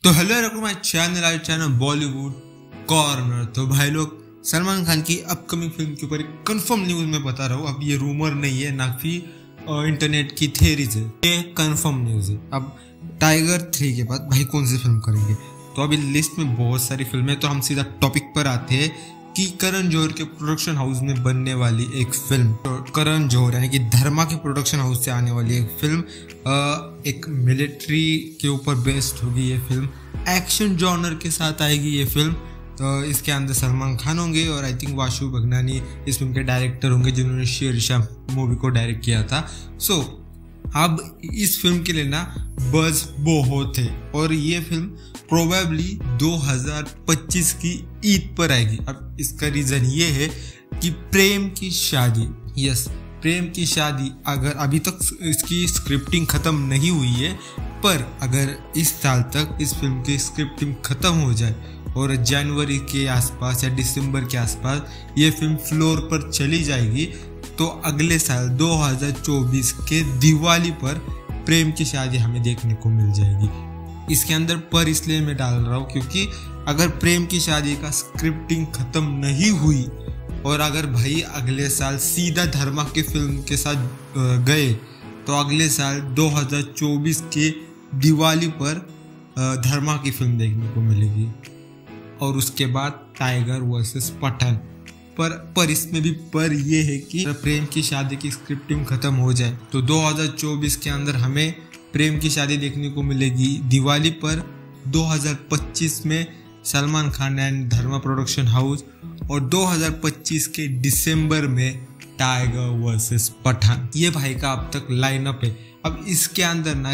तो हेलो रखो my channel Bollywood corner. तो भाई लोग, सलमान खान की अपकमिंग फिल्म के ऊपर एक कंफर्म न्यूज मैं बता रहा हूँ। अब ये रूमर नहीं है, ना कि इंटरनेट की थ्योरीज है, ये कंफर्म न्यूज है। अब टाइगर 3 के बाद भाई कौन सी फिल्म करेंगे? तो अभी लिस्ट में बहुत सारी फिल्में, तो हम सीधा टॉपिक पर आते हैं कि करण जौहर के प्रोडक्शन हाउस में बनने वाली एक फिल्म, तो करण जौहर यानी कि धर्मा के प्रोडक्शन हाउस से आने वाली एक फिल्म, एक मिलिट्री के ऊपर बेस्ड होगी ये फिल्म। एक्शन जॉनर के साथ आएगी ये फिल्म। तो इसके अंदर सलमान खान होंगे और आई थिंक वाशु भगनानी इस फिल्म के डायरेक्टर होंगे, जिन्होंने शेरशाह मूवी को डायरेक्ट किया था। सो अब इस फिल्म के लिए ना बज़ बहुत है और ये फिल्म प्रोबेबली 2025 की ईद पर आएगी। अब इसका रीजन ये है कि प्रेम की शादी, यस प्रेम की शादी, अगर अभी तक इसकी स्क्रिप्टिंग खत्म नहीं हुई है, पर अगर इस साल तक इस फिल्म की स्क्रिप्टिंग खत्म हो जाए और जनवरी के आसपास या दिसंबर के आसपास ये फिल्म फ्लोर पर चली जाएगी, तो अगले साल 2024 के दिवाली पर प्रेम की शादी हमें देखने को मिल जाएगी। इसके अंदर पर इसलिए मैं डाल रहा हूँ क्योंकि अगर प्रेम की शादी का स्क्रिप्टिंग खत्म नहीं हुई और अगर भाई अगले साल सीधा धर्मा के फिल्म के साथ गए, तो अगले साल 2024 के दिवाली पर धर्मा की फिल्म देखने को मिलेगी और उसके बाद टाइगर वर्सेस पठान। पर इसमें भी पर ये है कि प्रेम की शादी की स्क्रिप्टिंग खत्म हो जाए तो 2024 के अंदर हमें प्रेम की शादी देखने को मिलेगी दिवाली पर। 2025 में Salman Khan and Dharma production house और 2025 के दिसंबर में टाइगर वर्सेस पठान। ये भाई का अब तक लाइनअप है। अब इसके अंदर ना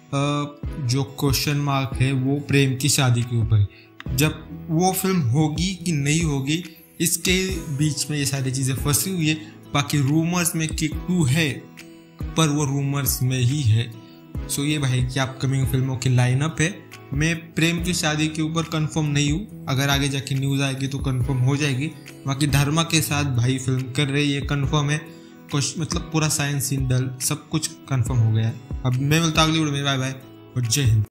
जो क्वेश्चन मार्क है वो प्रेम की शादी के ऊपर है। जब वो फिल्म होगी कि नहीं होगी, इसके बीच में ये सारी चीज़ें फंसी हुई है। बाकी रूमर्स में किक 2 है, पर वो रूमर्स में ही है। सो ये भाई की अपकमिंग फिल्मों की लाइनअप है। मैं प्रेम की शादी के ऊपर कंफर्म नहीं हूँ, अगर आगे जाके न्यूज़ आएगी तो कंफर्म हो जाएगी। बाकी धर्मा के साथ भाई फिल्म कर रहे, ये कंफर्म है। कुछ मतलब पूरा साइंस सीन डल सब कुछ कंफर्म हो गया है। अब मैं मिलता अगली वीडियो में, बाय बाय और जय हिंद।